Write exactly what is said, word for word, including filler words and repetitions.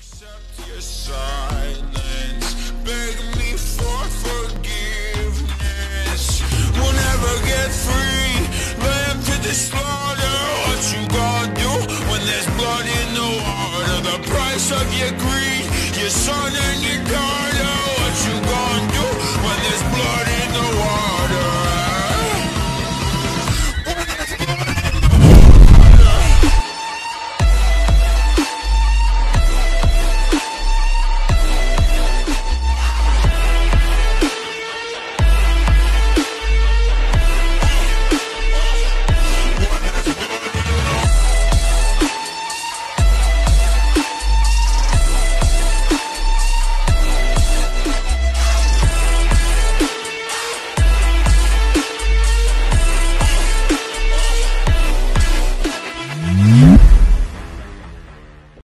Accept your silence, beg me for forgiveness. We'll never get free, lamb to the slaughter. What you gonna do when there's blood in the water? The price of your greed, your son and your daughter. What you gonna